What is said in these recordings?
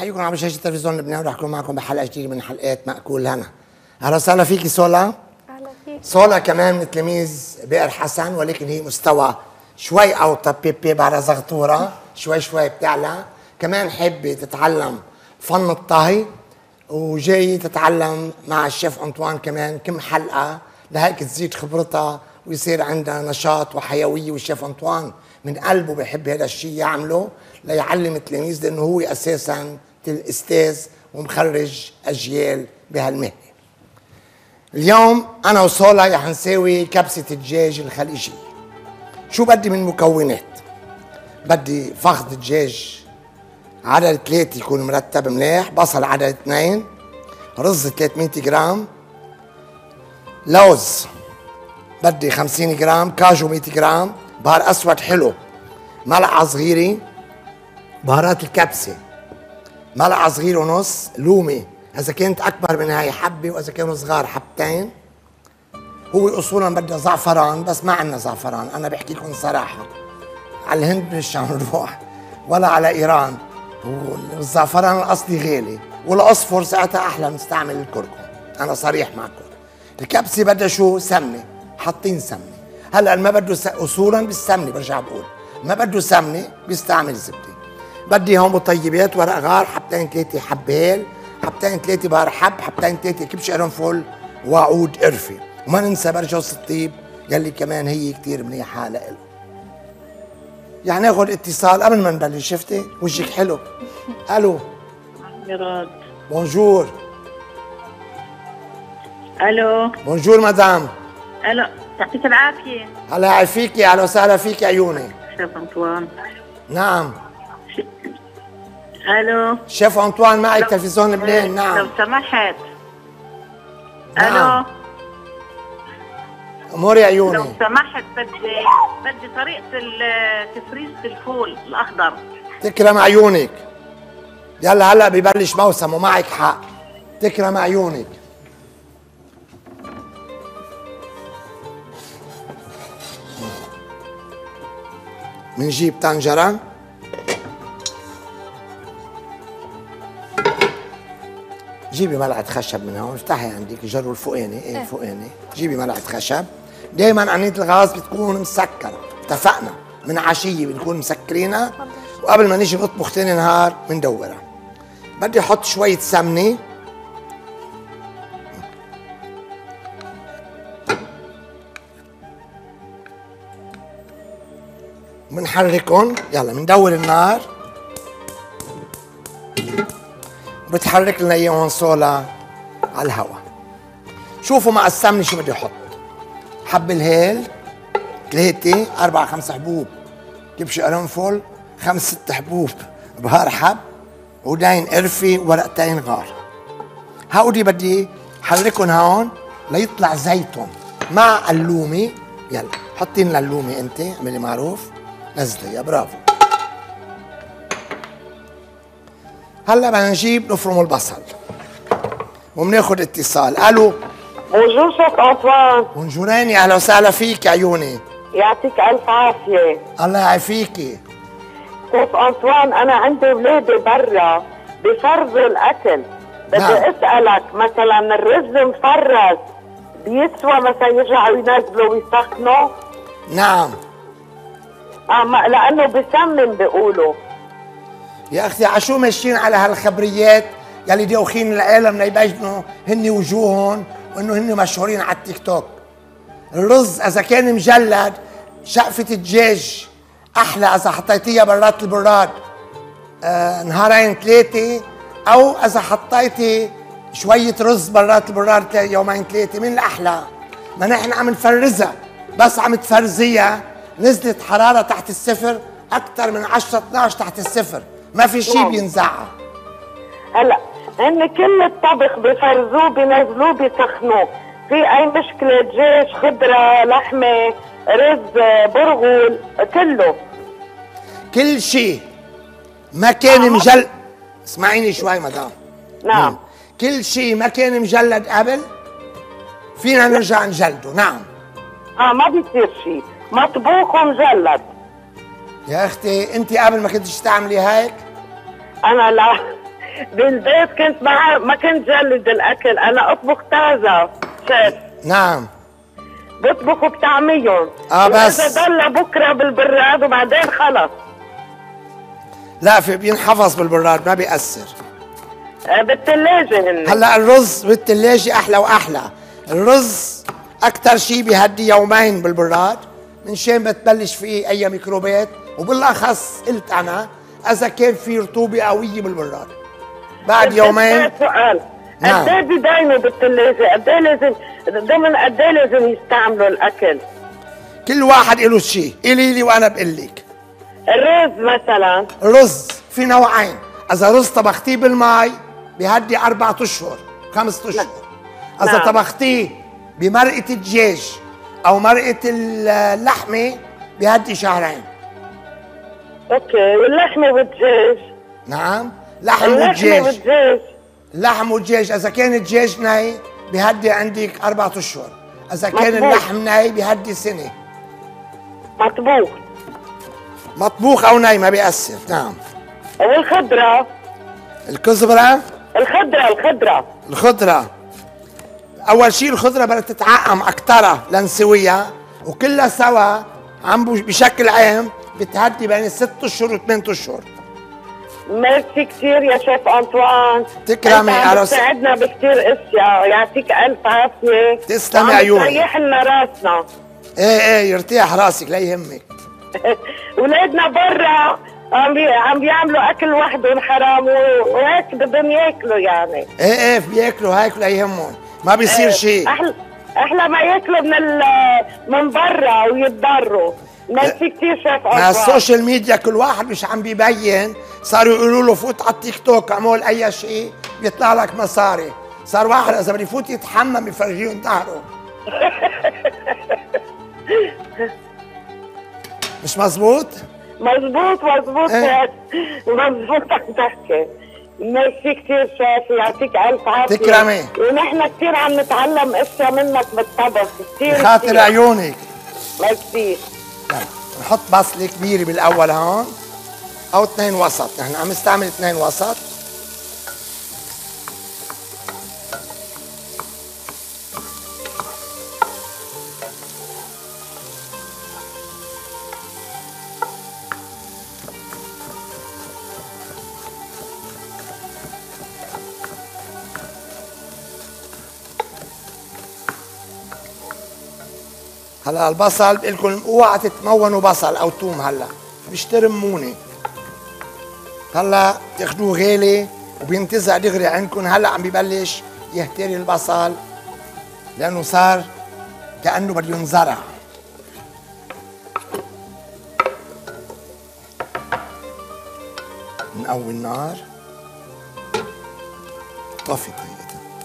بحييكم على شاشة تلفزيون لبنان، ورح اكون معكم بحلقة جديدة من حلقات مأكول هنا. اهلا وسهلا فيكي سولا. اهلا فيك. سولا كمان من تلاميذ بئر حسن، ولكن هي مستوى شوي اوطى، بيبي بعد زغطورة شوي بتعلى. كمان حابة تتعلم فن الطهي، وجاي تتعلم مع الشيف أنطوان كمان كم حلقة لهيك تزيد خبرتها ويصير عندها نشاط وحيوية. والشيف أنطوان من قلبه بيحب هذا الشيء يعمله ليعلم التلاميذ، لأنه هو أساساً أستاذ ومخرج أجيال بهالمهنة. اليوم أنا وسولا رح نساوي كبسة الدجاج الخليجية. شو بدي من مكونات؟ بدي فخذ دجاج عدد 3 يكون مرتب مليح، بصل عدد 2، رز 300 جرام، لوز بدي 50 جرام، كاجو 100 جرام، بهار أسود حلو ملعقة صغيرة، بهارات الكبسة ملعقة صغيرة ونص، لومي إذا كانت أكبر من هاي حبة، وإذا كانوا صغار حبتين. هو أصولاً بدنا زعفران، بس ما عندنا زعفران. أنا بحكي لكم صراحة، على الهند مش عم نروح ولا على إيران، والزعفران الأصلي غالي، والأصفر ساعتها أحلى، نستعمل الكركم. أنا صريح معكم. الكبسة بدها شو؟ سمنة، حاطين سمنة. هلا ما بده أصولاً بالسمنة، برجع بقول ما بده سمنة بيستعمل زبدة. بدي هون مطيبات، ورق غار، حبتين 3 حبهال، حبتين 3 بهار حب، حبتين 3 كبش قرنفل، وعود قرفة. وما ننسى برجوز الطيب يلي كمان هي كتير منيحة لإله. يعني ناخذ اتصال قبل ما نبلش. شفتي وجهك حلو. الو مراد. بونجور. الو بونجور مدام. الو، يعطيك العافيه. هلا يعافيكي، اهلا وسهلا فيكي عيوني. شيف انطوان. نعم. الو شيف انطوان معي تلفزيون لبنان. نعم لو سمحت. نعم. الو اموري عيوني. لو سمحت بدي طريقه تفريزه الفول الاخضر. تكرم عيونك. يلا هلا ببلش موسم ومعك حق. تكرم عيونك. منجيب طنجرة، جيبي ملعقة خشب من هون، افتحي عندك الجرو الفوقاني، الفوقاني، جيبي ملعقة خشب. دايما عنية الغاز بتكون مسكرة، اتفقنا، من عشية بنكون مسكرينها، وقبل ما نيجي نطبخ ثاني نهار بندورها. بدي احط شوية سمنة، بنحركهم. يلا بندور النار، بتحرك لنا اياهم سولا على الهواء. شوفوا مع السمنه شو بدي احط. حب الهيل 3 4 5 حبوب كبش قرنفل، 5 6 حبوب بهار حب، ودين قرفه، ورقتين غار. هودي بدي حركهم هون ليطلع زيتهم مع اللومه. يلا حطي لنا اللومه، انت اعملي معروف، نزلي يا برافو. هلا بدنا نجيب نفرم البصل وبناخذ اتصال. الو بونجور شيف انطوان. بونجوراني، اهلا وسهلا فيك عيوني. يعطيك الف عافيه. الله يعافيكي. شيف انطوان، انا عندي اولادي برا بفرزوا الاكل، بدي اسالك مثلا الرز مفرز بيسوى مثلا يرجعوا ينزلوا ويسخنوا؟ نعم. لانه بسمن بيقولوا. يا اختي عشو ماشيين على هالخبريات يلي دوخين العالم ليبينوا هن وجوههم وانه هن مشهورين على التيك توك. الرز اذا كان مجلد، شقفة الدجاج احلى اذا حطيتيها برات البراد نهارين 3، او اذا حطيتي شوية رز برات البراد يومين 3 من الاحلى. ما نحن عم نفرزها، بس عم تفرزيها نزلت حرارة تحت الصفر، اكثر من 10 12 تحت الصفر، ما في شيء بينزعها. هلا هن كل الطبخ بفرزوه بينزلوه بيسخنوه، في اي مشكله؟ دجاج، خضره، لحمه، رز، برغل، كله كل شيء ما كان مجلد. اسمعيني شوي مدام. نعم. كل شيء ما كان مجلد قبل فينا نرجع نجلده. نعم. ما بيصير شيء مطبوخ ومجلد. يا اختي انت قبل ما كنتش تعملي هيك؟ انا لا بالبيت كنت ما كنت جلد الاكل، انا اطبخ تازه شيف. نعم. بطبخ وبطعميهم. بس اذا ضل بكره بالبراد وبعدين خلص. لا، في بينحفظ بالبراد ما بيأثر. بالثلاجه هن. هلا الرز بالثلاجه احلى واحلى. الرز اكثر شيء بيهدي يومين بالبراد من شان بتبلش فيه اي ميكروبات، وبالاخص قلت انا اذا كان في رطوبه قويه بالبراد بعد يومين. سؤال، نعم. قد ايه بداينه بالثلاجه؟ قد ايه لازم ضمن قد ايه لازم يستعملوا الاكل؟ كل واحد له شيء، قولي لي وانا بقول لك. الرز مثلا. الرز في نوعين، اذا رز طبختيه بالماء بيهدي 4 اشهر 5 اشهر. اذا نعم. طبختيه بمرقه الدجاج او مرقه اللحمه بيهدي 2 شهر. اوكي، واللحمه والدجاج؟ نعم، لحم اللحمه والدجاج. والدجاج. اللحم والدجاج اذا كان الدجاج ناي بيهدي عندك 4 اشهر، اذا كان مطبوخ. اللحم ناي بيهدي سنه. مطبوخ. مطبوخ او ناي ما بيأثر. نعم. والخضره؟ الكزبره. الخضره اول شيء الخضره بدها تتعقم اكترها لنسويها، وكلها سوا عم بشكل عام بتهدي بين 6 اشهر و8 اشهر. ميرسي كثير يا شيف انطوان. تكرمي. انت عم تساعدنا بكثير اشياء، يعطيك الف عافيه. تسلمي عيونك. تريح لنا راسنا. ايه يرتاح راسك لا يهمك. ولادنا برا عم بيعملوا اكل وحدهم حرام، وهيك بدهم ياكلوا يعني. ايه بياكلوا هيك لا يهمهم، ما بيصير شيء. احلى ما ياكلوا من برا ويتضروا. ميرسي كثير شيف انطوان. مع السوشيال ميديا كل واحد مش عم بيبين، صاروا يقولوا له فوت على التيك توك اعمل اي شيء بيطلع لك مصاري. صار واحد اذا بده يفوت يتحمم يفرجيهم ظهره. مش مزبوط؟ مزبوط مزبوط عم تحكي. ميرسي كثير شيف، يعطيك الف عافيه. تكرمي. ونحن كثير عم نتعلم اشياء منك بالطبخ كثير. بخاطر عيونك. ميرسي. نحط بصله كبيره بالاول هون او 2 وسط، نحن عم نستعمل 2 وسط. هلا البصل بقول لكم اوعى تتمونوا بصل او ثوم، هلا مش ترموني. هلا تاخذوه غالي وبينتزع دغري عندكم. هلا عم ببلش يهتري البصل لانه صار كانه بده ينزرع. نقوي النار. طفي طيب.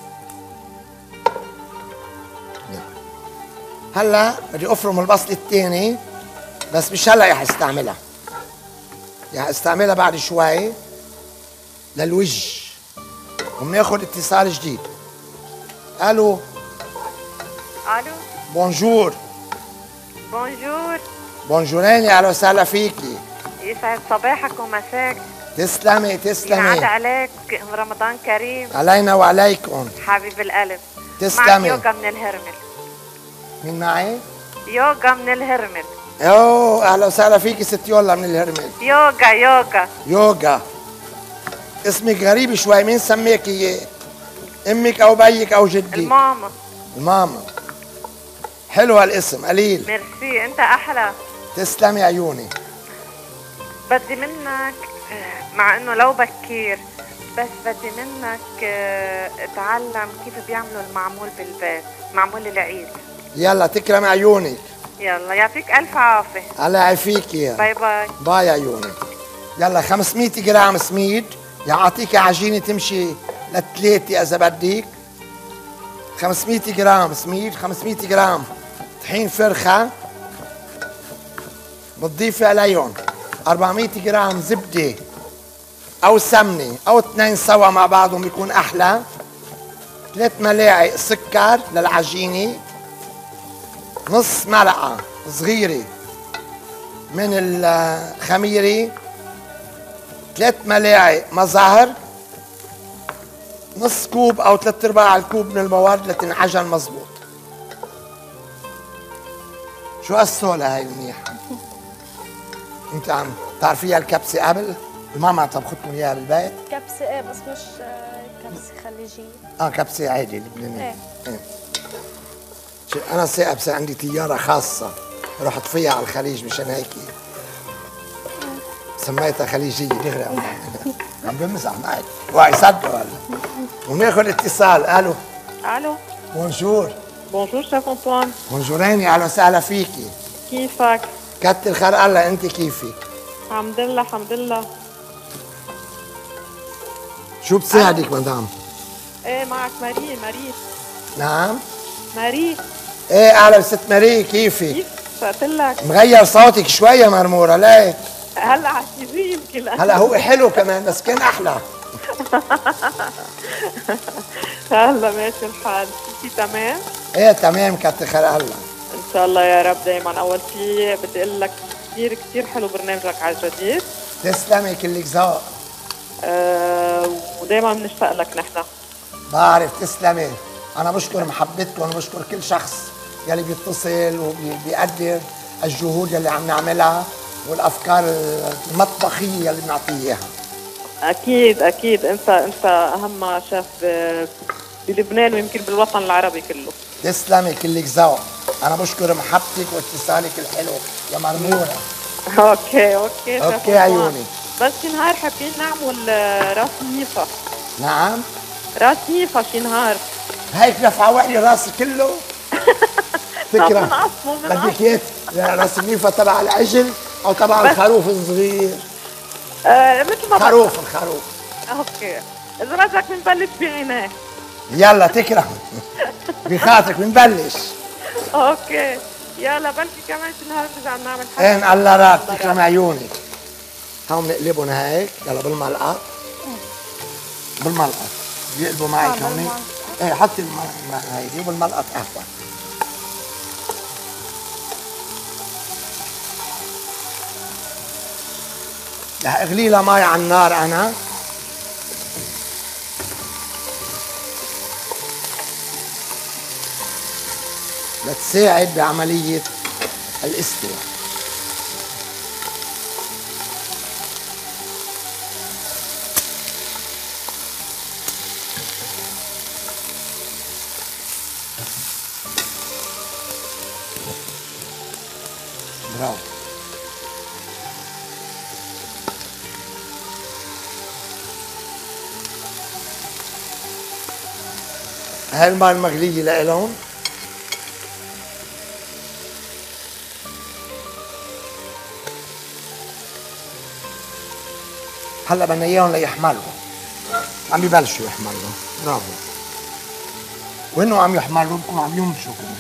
هلا بدي افرم البصل الثاني، بس مش هلا رح استعملها، رح استعملها بعد شوي للوجه. وبناخذ اتصال جديد. الو. بونجور. بونجورين، اهلا وسهلا فيكي. يسعد صباحك ومساك. تسلمي. ينعاد عليك رمضان كريم. علينا وعليكم حبيب القلب. تسلمي. معك يوغا من الهرمل. مين معي؟ يوغا من الهرمل. اهلا وسهلا فيكي ست يولا من الهرمل. يوغا. اسمك غريب شوي، مين سميك اياه؟ امك او بيك او جدي؟ الماما. حلو هالاسم قليل. ميرسي، انت احلى. تسلمي عيوني. بدي منك، مع انه لو بكير، بس بدي منك اتعلم كيف بيعملوا المعمول بالبيت، معمول العيد. يلا تكرمي عيونك. يلا يعطيك الف عافيه. الله يعافيكي. باي باي. باي عيوني. يلا 500 جرام سميد، يعطيكي عجينه تمشي ل3 اذا بدك. 500 جرام سميد، 500 جرام طحين فرخه، بتضيفي عليهم 400 جرام زبده او سمنه او 2 سوا مع بعضهم بيكون احلى. 3 ملاعق سكر للعجينه، نص ملعقه صغيره من الخميره، 3 ملاعق مزهر، نص كوب او 3/4 الكوب من المواد لتنعجن مزبوط. شو هالسولة هاي المنيحة؟ انت عم تعرفيها الكبسة قبل؟ الماما طبختكم اياها بالبيت؟ كبسة ايه بس مش كبسة خليجية. كبسة عادي لبنانية. ايه. انا ساقب عندي طيارة خاصة رحت فيها على الخليج مشان هيك سميتها خليجية دغري. عم بمزح معك وعي صدقوا هلا. وناخذ اتصال. الو. الو. بونجور. بونجور شيف انطوان. بونجوريني، اهلا وسهلا فيكي. كيفك؟ كتر خير الله، انت كيفك؟ الحمد لله الحمد لله. شو بساعدك مدام؟ ايه معك ماري. نعم؟ ماري. ايه اهلا ست ماري، كيفك؟ كيف؟ قلت لك مغير صوتك شوية مرمورة، ليه؟ هلا على التي في يمكن. هلا هو حلو كمان بس كان احلى. هلا ماشي الحال. انتي تمام؟ ايه تمام كتر خير الله. ان شاء الله يا رب دايما. اول شيء بدي اقول لك كثير كثير حلو برنامجك على الجديد. تسلمي كلك ذوق. ودايما بنشتاق لك نحن. بعرف، تسلمي. انا بشكر محبتكم وبشكر كل شخص يلي بيتصل وبيقدر الجهود يلي عم نعملها والافكار المطبخيه يلي بنعطيها اياها. اكيد اكيد. انت اهم شيف بلبنان ويمكن بالوطن العربي كله. تسلمي كلك ذوق. انا بشكر محبتك واتصالك الحلو يا مرموره. اوكي عيوني. بس شي نهار حابين نعمل راس نيفه. نعم؟ راس نيفه شي نهار. هيك رفعوا لي راسي كله. فكره بدك اياه راس النيفه تبع العجل او تبع الخروف الصغير؟ مثل ما الخروف. اوكي. اذا بدك بنبلش بعيناه. يلا تكرم. بخاطرك بنبلش. اوكي يلا بلكي كمان شي نهار نرجع نعمل حاجه. ان الله راك تكرم عيونك. هون بنقلبهم هيك. يلا بالملقط. بيقلبوا معك هون. ايه حطي هيدي وبالملقط قهوه. رح اغلي لها مي على النار انا. لتساعد بعملية الاستواء. برافو. هاي الماء المغلية لإلهم. هلا بدنا اياهم ليحملوا. عم ببلشوا يحملوا. برافو. وانه عم يحملوا بكونوا عم يمشوا كمان.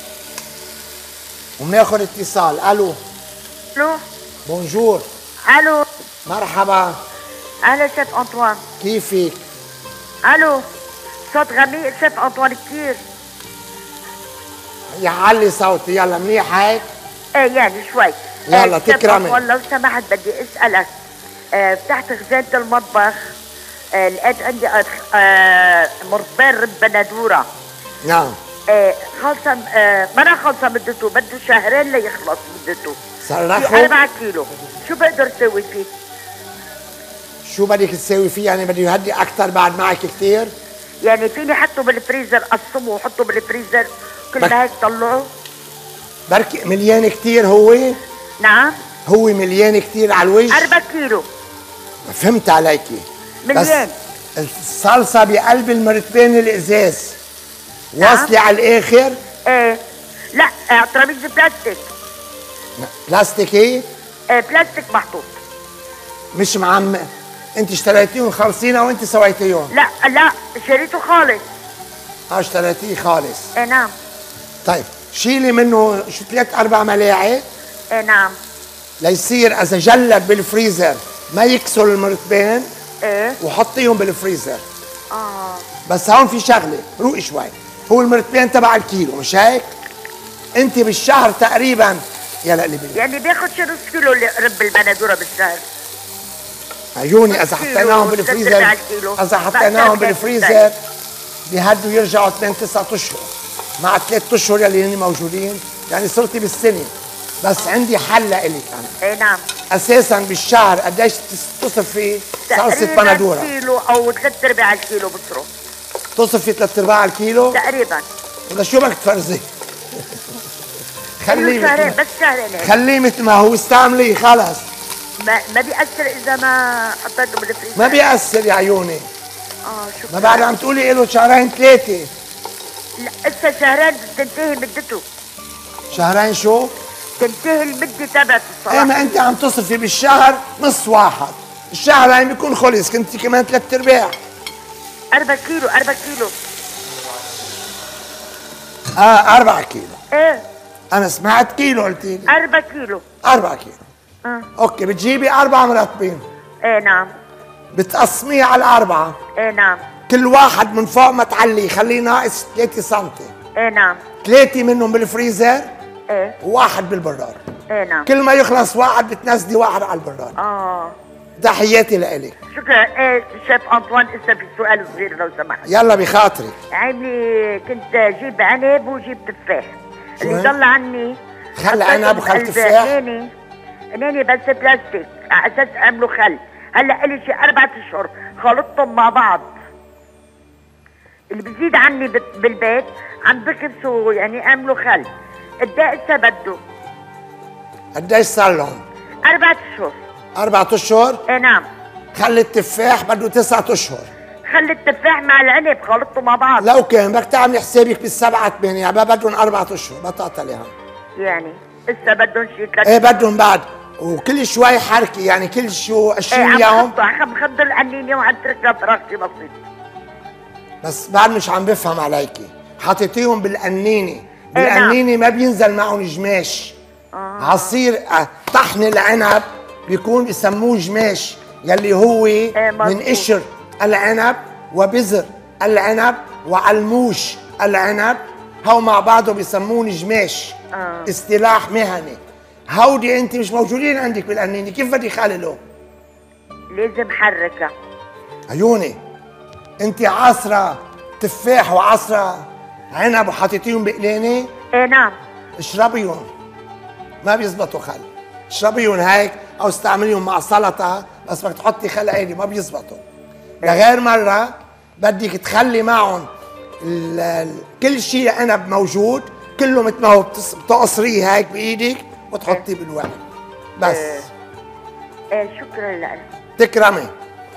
وبناخذ اتصال. الو. بونجور. الو. مرحبا. اهلا شيف انطوان. كيفك؟ الو. صوت غميق شيف انطوان كثير. يعلي صوتي. يلا منيح هيك؟ ايه يعني شوي. يلا تكرمي. والله لو سمحت بدي اسالك. فتحت خزانة المطبخ. لقيت عندي مربين رب بندورة. نعم. خلصة. ما خلصة مدته، بده شهرين ليخلص مدته. صرخوا؟ 4 كيلو. شو بقدر اسوي فيه؟ شو بدك تسوي فيه؟ يعني بده يهدي اكثر بعد معك كثير؟ يعني فيني حطه بالفريزر، قسمه وحطه بالفريزر كل ما هيك طلعه؟ بركي مليان كثير هو؟ نعم. هو مليان كثير على الوجه؟ 4 كيلو. فهمت عليكي. مليان. بس الصلصة بقلب المرتبين الازاز. واصلة على الاخر؟ ايه. لا ترابيزة بلاستيك. بلاستيك ايه؟ بلاستيك محطوط. مش معمق. انت اشتريتيهم خالصين او انت سويتيهم؟ لا شريته خالص. اشتريتيه خالص. ايه نعم. طيب شيلي منه شو 3-4 ملاعق. ايه نعم. ليصير اذا جلد بالفريزر ما يكسر المرتبين. ايه. وحطيهم بالفريزر. بس هون في شغله، روقي شوي. هو المرتبين تبع الكيلو مش هيك؟ انت بالشهر تقريبا. يلا قلبي. يعني بياخد شي نص كيلو رب البندوره بالشهر. عيوني اذا حطيناهم بالفريزر، اذا حطيناهم بالفريزر بيهدوا يرجعوا 8-9 اشهر مع 3 اشهر يلي هن موجودين، يعني صرتي بالسنه. بس عندي حل لإلك انا. ايه نعم. اساسا بالشهر قديش تصرفي صلصه بندوره؟ كيلو او 3/4 الكيلو بصرف. تصرفي 3/4 الكيلو؟ تقريبا. ولا شو بدك تفرزي؟ خليه شهرين بس، شهرين هيك. خليه مثل ما هو، استعمليه خلص. ما بيأثر إذا ما حطيته بالفريزر؟ ما بيأثر يا عيوني. شكرا. ما بعد عم تقولي له شهرين 3. لا هسه شهرين تنتهي مدته. شهرين شو؟ تنتهي المدة تبعت الصراحة. ايه ما انت عم تصرفي بالشهر نص واحد، الشهرين بيكون خلص، كنتي كمان 3/4. 4 كيلو 4 كيلو. 4 كيلو. ايه انا سمعت كيلو قلتي لي. 4 كيلو. 4 كيلو. اوكي، بتجيبي 4 مرطبين. ايه نعم. بتقسميه على 4. ايه نعم. كل واحد من فوق ما تعليه خليه ناقص 3 سم. ايه نعم. 3 منهم بالفريزر. ايه. وواحد بالبراد. ايه نعم. كل ما يخلص واحد بتنزلي واحد على البراد. تحياتي لإلك. شكرا. ايه شيف انطوان، اسا في سؤال صغير لو سمحت. يلا بخاطرك. عيني كنت جيب عنب وجيب تفاح، اللي ضل عني خل عنب وخل تفاح. هنيني بس بلاستيك على اساس اعملوا خل. هلا الي شي 4 اشهر خلطتهم مع بعض. اللي بيزيد عني بالبيت عم بكبسوا يعني اعملوا خل. قد ايه هسه بده؟ قديش صار لهم؟ 4 اشهر. 4 اشهر؟ ايه نعم. خل التفاح بده 9 اشهر. خل التفاح مع العنب خلطتهم مع بعض. لو كان بدك تعملي حسابك بال7 8 يعني بدهم 4 اشهر، بطاطا يعني هسه بدهم شي 3. ايه بدهم بعد، وكل شوي حركي يعني كل شو 20 يوم. عم بخضر القنينه وعم تركها فراغ شي بسيط. بس بعد مش عم بفهم عليكي، حطيتيهم بالقنينه، بالقنينه ما بينزل معهم جماش. عصير طحن العنب بيكون بسموه جماش، يلي هو من قشر العنب وبذر العنب وعلموش العنب، هو مع بعضه بيسموه جماش. اصطلاح مهني. هودي انت مش موجودين عندك بالقنينه، كيف بدي خلله؟ لازم حركها. عيوني انت عصره تفاح وعصره عنب وحطيتيهم بقلينه؟ ايه نعم. اشربيهم، ما بيزبطوا خل. اشربيهم هيك او استعمليهم مع سلطه، بس بدك تحطي خل عادي ما بيزبطوا. لغير مره بدك تخلي معهم كل شيء عنب موجود كله مثل ما هو، بتقصريه هيك بايدك وتحطيه بالوعاء بس. شكرا لك. تكرمي.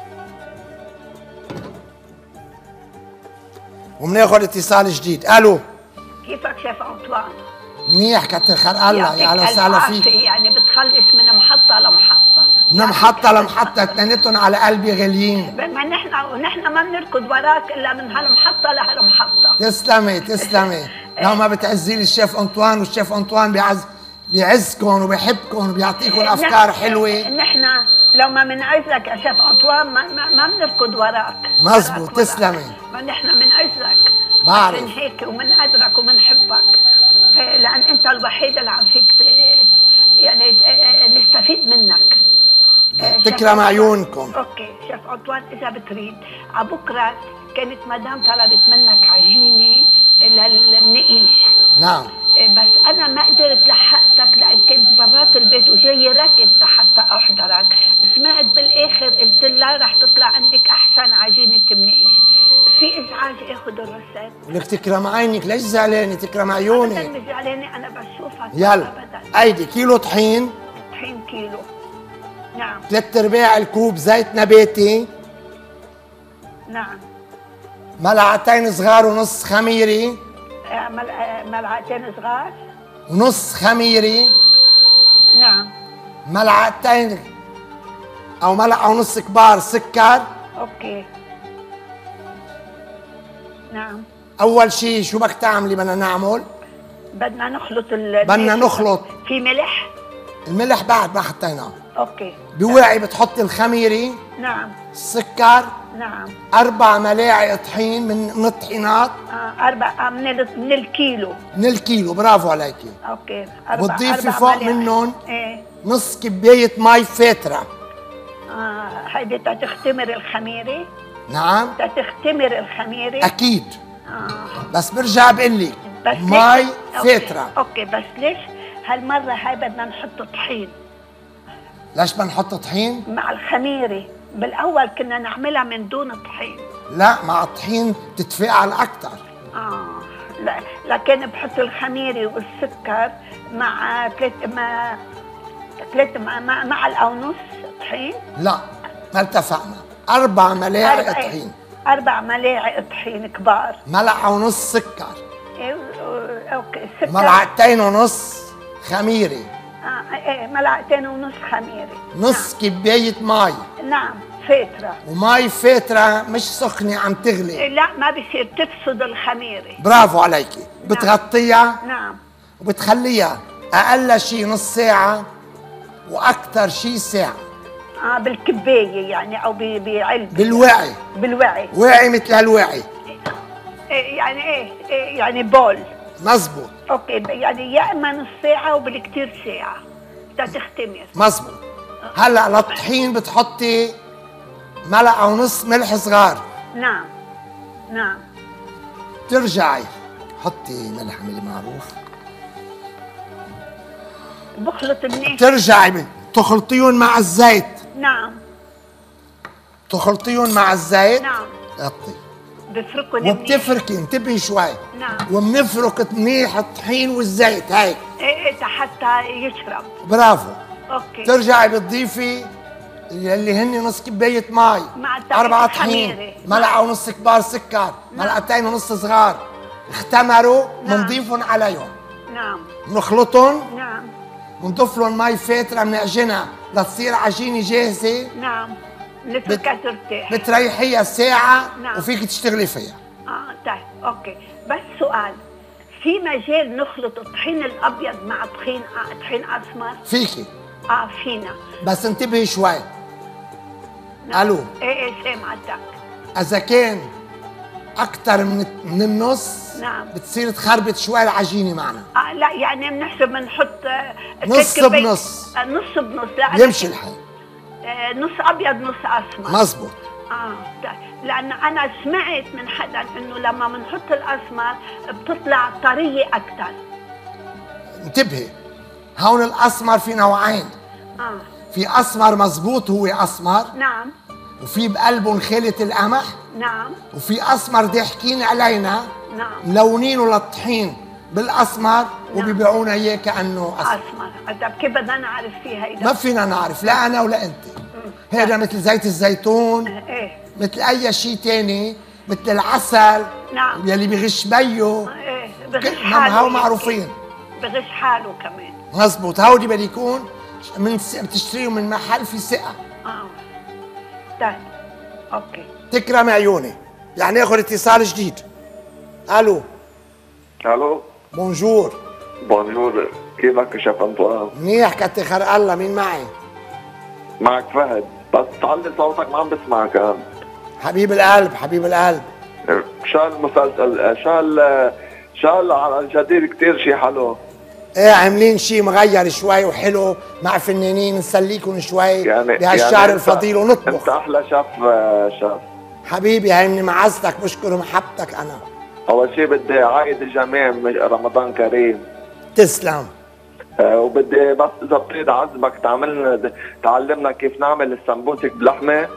وبناخذ اتصال جديد. الو، كيفك شيف انطوان؟ منيح كتر خير الله. يا اهلا وسهلا فيك. يعني بتخلص من محطه لمحطه. من محطه لمحطه، اثنيناتهم على قلبي غاليين. ما نحن ما بنركض وراك الا من هالمحطه لهالمحطه. تسلمي تسلمي. لو ما بتعزي لي الشيف انطوان، والشيف انطوان بيعزكم وبيحبكم وبيعطيكم افكار حلوه. نحن لو ما بنعزك يا شيف انطوان ما بنركض وراك. مزبوط. تسلمي. ما نحن بنعزك. بعرف. من هيك ومنقدرك ومنحبك، لان انت الوحيد اللي عم فيك يعني نستفيد منك. تكرم عيونكم. اوكي شيف انطوان، اذا بتريد على بكره كانت مدام طلبت منك عجينه للمنقيش. نعم. بس انا ما قدرت لحقتك لان كنت برات البيت وجاي ركض لحتى احضرك. سمعت بالاخر قلت لها رح تطلع عندك احسن عجينه منقيش. في ازعاج اخذ الرسالة. ولك تكرم عينك، ليش زعلانه؟ تكرم عيونك. ابدا مش زعلانه، انا بشوفك. يلا ابدا. ايدي كيلو طحين. طحين كيلو. نعم. 3/4 الكوب زيت نباتي. نعم. ملعقتين صغار ونص خميره. ملعقتين صغار ونص خميره. نعم. ملعقتين او ملعقه ونص كبار سكر. اوكي. نعم. اول شيء شو بدك تعملي؟ بدنا نعمل، بدنا نخلط بدنا نخلط. في ملح؟ الملح بعد ما حطيناه. اوكي. بوعي بتحطي الخميره. نعم. السكر. نعم. 4 ملاعق طحين من الطحينات. 4 من الكيلو. من الكيلو، برافو عليكي. اوكي. بتضيفي فوق منهم ايه نص كبايه مي فاتره. هيدي تختمر الخميره. نعم تختمر الخميره اكيد. بس برجع بقول لك بس مي أوكي. فاتره. اوكي بس ليش هالمره هاي بدنا نحط طحين؟ ليش بدنا نحط طحين؟ مع الخميره بالاول كنا نعملها من دون طحين. لا مع الطحين تتفاعل اكثر. لا لكن بحط الخميره والسكر مع معلقه ونص طحين. لا ما اتفقنا. 4 ملاعق طحين. 4 ملاعق طحين كبار. ملعقه ونص سكر. اوكي سكر. 2.5 ملعقة خميره. ايه 2.5 ملعقة خميره. نص كبايه مي. نعم فاتره. ومي فاتره مش سخنه عم تغلي. لا ما بصير تفسد الخميره. برافو عليكي. بتغطيها. نعم. وبتخليها اقل شيء نص ساعه واكثر شيء ساعه. بالكبايه يعني او بعلبه. بالوعي. بالوعي. واعي مثل هالواعي. يعني ايه يعني بول. مزبوط. اوكي يعني يا اما نص ساعه وبالكثير ساعه تختمر. مزبوط. هلا للطحين بتحطي 1.5 ملعقة ملح صغار. نعم نعم. ترجعي حطي ملح من المعروف. بخلط منيح. ترجعي تخلطيهم مع الزيت. نعم. تخلطيهم مع الزيت. نعم. غطي. بفركوا منيح. وبتفركي انتبهي شوي. نعم. وبنفرك منيح الطحين والزيت هيك. ايه حتى يشرب. برافو. اوكي. ترجعي بتضيفي اللي هن نص كباية مي. مع 4 طحين. 1.5 ملعقة كبار سكر. 2.5 ملعقة صغار. اختمروا. نعم. بنضيفهم عليهم. نعم. بنخلطهم. نعم. بنضيف لهم مي فاتره بنعجنها لتصير عجينه جاهزه. نعم. نتركها ترتاح. بتريحيها ساعه. نعم. وفيك تشتغلي فيها. طيب اوكي بس سؤال، في مجال نخلط الطحين الابيض مع طحين اسمر؟ فيكي. فينا. بس انتبهي شوي. نعم. الو. ايه سامعتك. اذا كان اكثر من النص. نعم. بتصير تخربط شوي العجينه معنا. لا يعني بنحب نص بنص. نص بنص. لا يمشي الحال. نص ابيض نص اسمر. مزبوط. لان انا سمعت من حدا انه لما بنحط الاسمر بتطلع طريه اكثر. انتبهي، هون الاسمر في نوعين. في اسمر مزبوط هو اسمر. نعم. وفي بقلبه خالة القمح. نعم. وفي اسمر ضاحكين علينا. نعم. ملونينه للطحين بالاسمر. نعم. وبيبيعونا اياه كانه اسمر. طيب كيف بدنا نعرف فيها اذا ما فينا نعرف، لا انا ولا انت. هذا مثل زيت الزيتون. ايه. مثل اي شيء ثاني، مثل العسل. نعم. يلي بغش بيه. ايه بغش حاله. هاو معروفين. بغش حاله كمان. مزبوط. هودي بدي يكون بتشتريهم من محل في ثقه. طيب اوكي. تكرم عيوني. يعني اخذ اتصال جديد. الو. الو. بونجور. بونجور، كيفك يا شيف انطوان؟ منيح كتر خير الله. مين معي؟ معك فهد، بس تعلي صوتك ما عم بسمعك انا. حبيب القلب حبيب القلب. شو المسلسل شو على الجدير كثير شيء حلو. ايه عاملين شيء مغير شوي وحلو مع فنانين نسليكم شوي يعني بهالشعر يعني الفضيل ونطبخ. انت احلى شيف. حبيبي هيني معزتك، بشكر محبتك. انا اول شيء بدي عايد الجميع رمضان كريم. تسلم. وبدي بس اذا بتريد عزمك تعلمنا كيف نعمل السمبوسك باللحمه.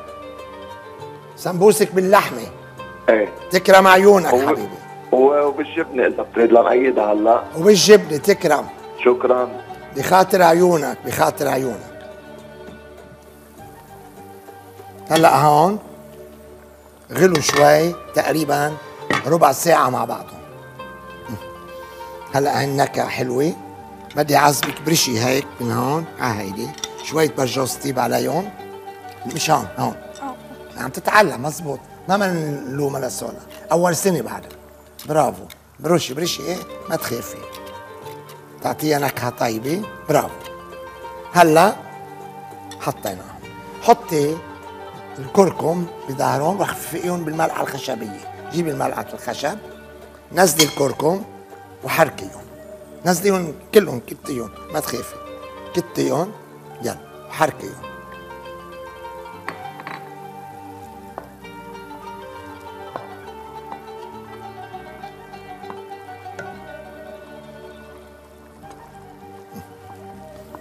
سمبوسك باللحمه. ايه. تكرم عيونك حبيبي. وبالجبنه اذا بتريد لنقيدها هلا. وبالجبنه. تكرم. شكرا. بخاطر عيونك بخاطر عيونك. هلا هون غلوا شوي تقريبا ربع ساعة مع بعضهم. هلا هالنكهة حلوة. بدي اعذبك برشي هيك من هون هيدي شوية برجوز طيب عليهم. مش هون عم تتعلم. مزبوط. ما منلومها لسولا، أول سنة بعد. برافو. برشي ايه ما تخافي، تعطيها نكهة طيبة. برافو. هلا حطيناهم. حطي الكركم بظهرهم وخفقيهم بالملعقة الخشبية. جيبي الملعقة الخشب، نزلي الكركم وحركيهم. نزليهم كلهم، كتيهم ما تخافي، كتيهم. يلا وحركيهم.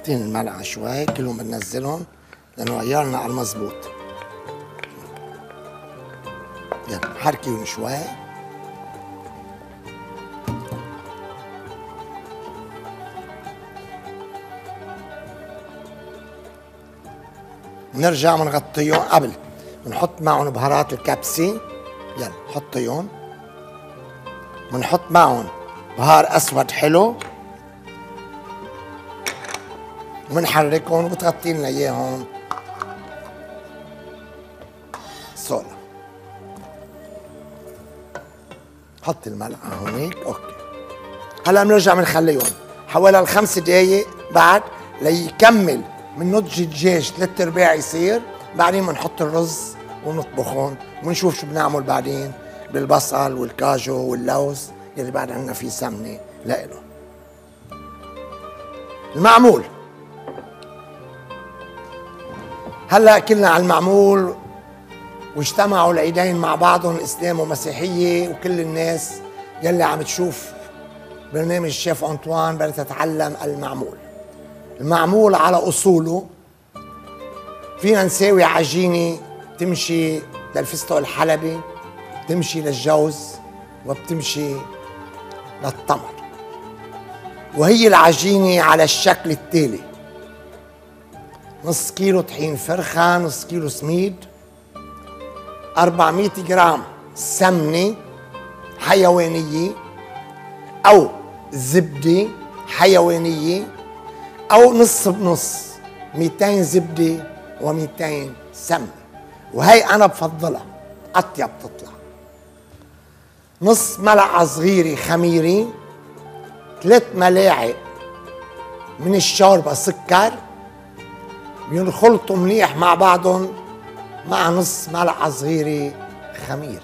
حاطين الملعقة شوي، كلهم بننزلهم لأنه عيارنا على المضبوط. يلا حركيهم شوي. نرجع بنغطيهم قبل بنحط معهم بهارات الكبسة. يلا حطيهم. بنحط معهم بهار اسود حلو وبنحركهم وبتغطي لنا اياهم صولا. حط الملعقة هونيك. اوكي هلا بنرجع بنخليهم حوالي 5 دقايق بعد ليكمل من نضج الدجاج 3/4 يصير. بعدين بنحط الرز ونطبخهم ونشوف شو بنعمل بعدين بالبصل والكاجو واللوز يلي بعد عندنا فيه سمنه لإله. المعمول هلا كلنا على المعمول واجتمعوا العيدين مع بعضهم، الاسلام والمسيحيه، وكل الناس يلي عم تشوف برنامج الشيف أنطوان بدها تتعلم المعمول. المعمول على اصوله فينا نساوي عجينه تمشي للفستق الحلبي، بتمشي للجوز، وبتمشي للتمر. وهي العجينة على الشكل التالي: نص كيلو طحين فرخة، نص كيلو سميد، 400 جرام سمنة حيوانية أو زبدة حيوانية، أو نص بنص، 200 زبدة و200 سمنة. وهي أنا بفضلها أطيب تطلع. نص ملعقة صغيرة خميرة، 3 ملاعق من الشوربة سكر، بينخلطوا مليح مع بعضهم مع نص ملعقة صغيرة خميرة.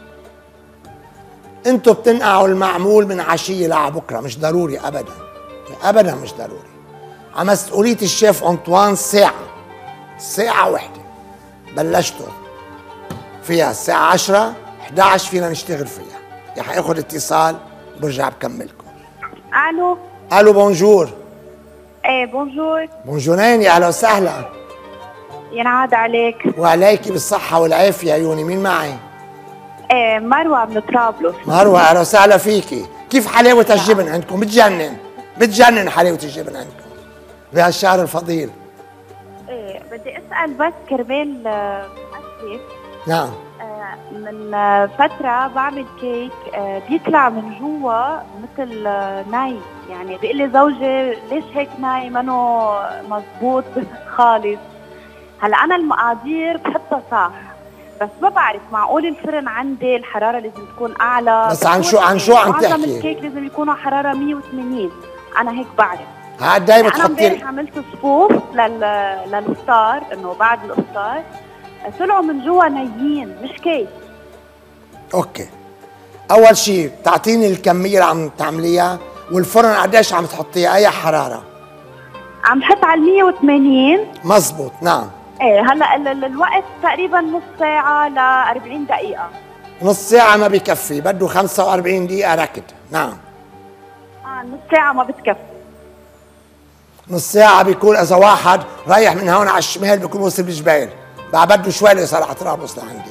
انتوا بتنقعوا المعمول من عشية لعبكرة، مش ضروري أبدا أبدا، مش ضروري. على مسؤولية الشيف أنطوان ساعة واحدة بلشتوا فيها الساعة 10 11 فينا نشتغل فيها. رح اخذ اتصال وبرجع بكملكم. الو بونجور. ايه بونجور. بونجورين، يا اهلا وسهلا. ينعاد عليك. وعليكي بالصحة والعافية عيوني. مين معي؟ ايه مروة من طرابلس. مروة اهلا وسهلا فيكي. كيف حلاوة الجبن عندكم؟ بتجنن حلاوة الجبن عندكم بهالشهر الفضيل. ايه بدي اسأل بس كرمال أسف. نعم. من فترة بعمل كيك بيطلع من جوا مثل ناي، يعني بيقول لي زوجي ليش هيك ناي منه مزبوط خالص. هلا أنا المقادير بحطها صح، بس ما بعرف معقول الفرن عندي الحرارة لازم تكون أعلى. بس عن شو عم تحكي؟ معظم الكيك لازم يكونوا حرارة 180. أنا هيك بعرف. هاد دايما أنا امبارح عملت صفوف للإفطار، إنه بعد الإفطار طلعوا من جوا نيين مش كيك. اوكي، اول شيء بتعطيني الكميه اللي عم تعمليها، والفرن قديش عم تحطيها؟ اي حراره؟ عم بحط على 180. مزبوط نعم. ايه هلا الوقت تقريبا نص ساعه ل 40 دقيقه. نص ساعه ما بكفي، بده 45 دقيقه ركض. نعم. نص ساعه ما بتكفي. نص ساعه بيكون اذا واحد رايح من هون على الشمال بيكون وصل بالجبال، بعد بده شوي ليصل على طرابلس لعندي.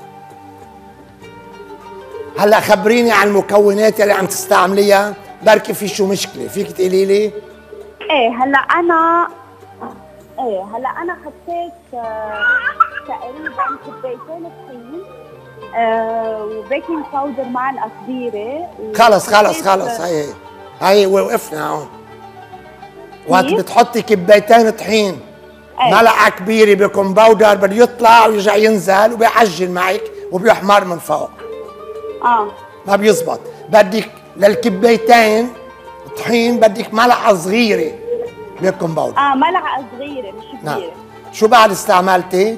هلا خبريني عن المكونات اللي عم تستعمليها، بركي في شو مشكله، فيك تقولي لي؟ هلا انا حطيت تقريبا كوبايتين طحين وبيكنج باودر معلقه كبيره. خلص هي وقفنا هون. وقت بتحطي كوبايتين طحين ملعقه كبيره بيكنج باودر بده يطلع ويرجع ينزل وبيعجن معك وبيحمر من فوق. ما بيزبط. بدك للكبايتين طحين بدك ملعقه صغيره بيكنج باودر. ملعقه صغيره مش كبيره. نعم. شو بعد استعملتي؟